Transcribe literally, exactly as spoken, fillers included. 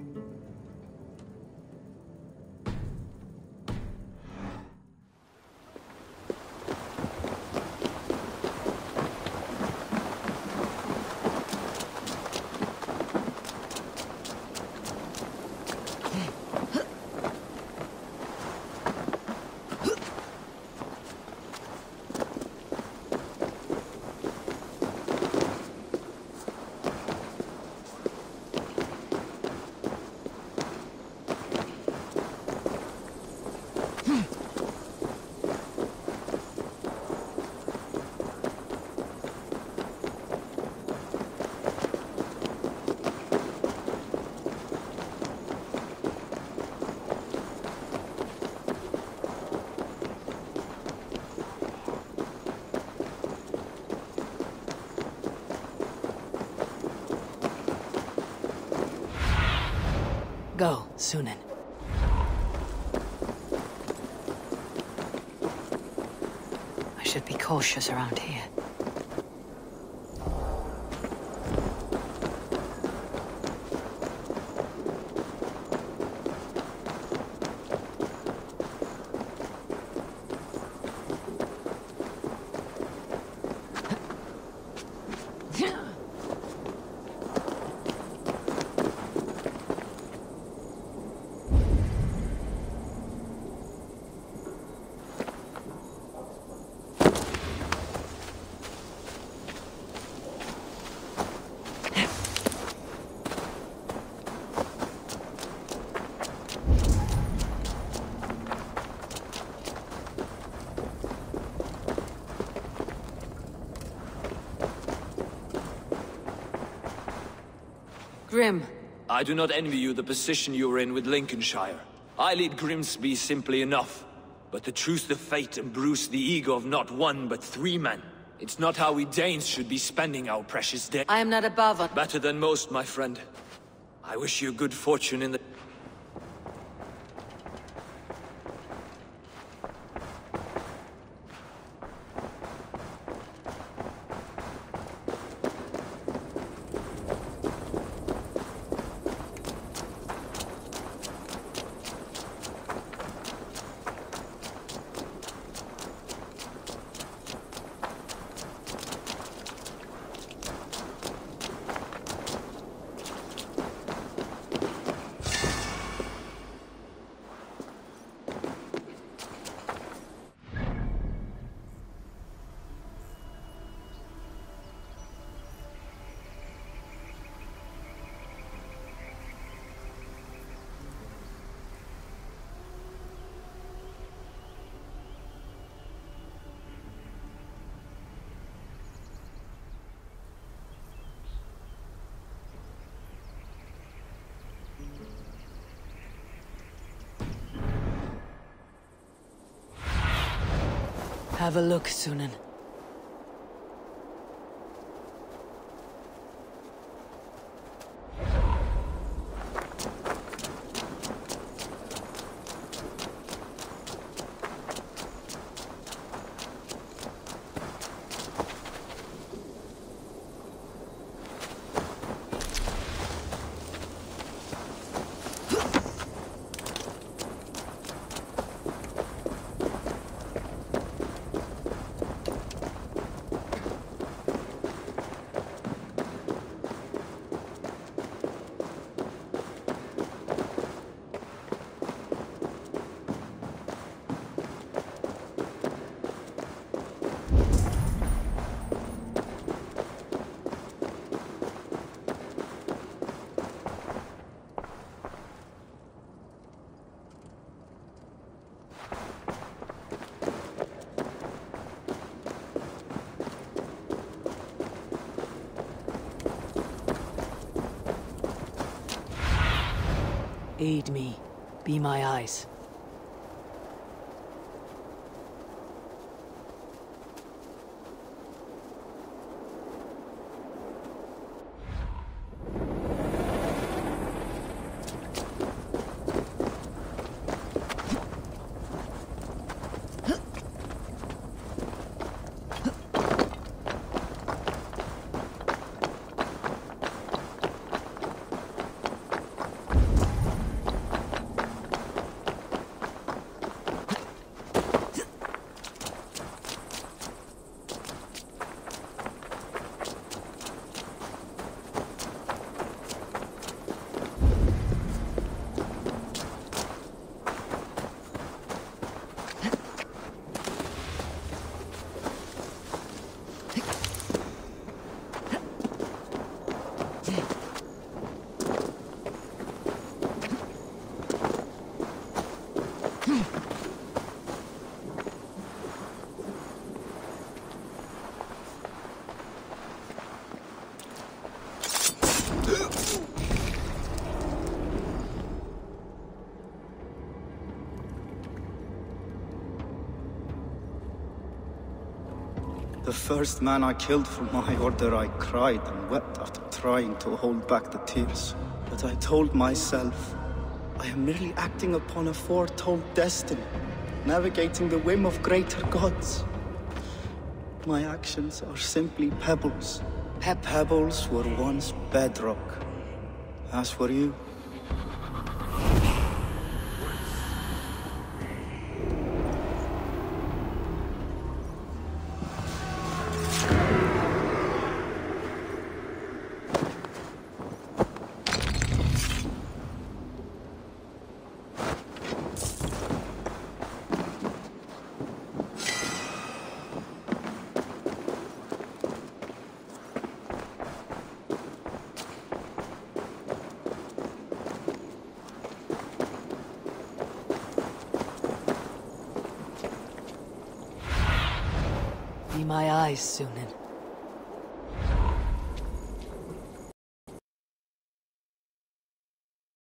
Go, Sunan. I should be cautious around here. Grim. I do not envy you the position you are in with Lincolnshire. I lead Grimsby simply enough. But the truce of fate and bruise the ego of not one but three men. It's not how we Danes should be spending our precious day. I am not above a- Better than most, my friend. I wish you good fortune in the... Have a look, Sunan. Aid me. Be my eyes. first man I killed for my order, I cried and wept after trying to hold back the tears. But I told myself, I am merely acting upon a foretold destiny, navigating the whim of greater gods. My actions are simply pebbles. Pebbles were once bedrock, as were you. Be my eyes, Sunan.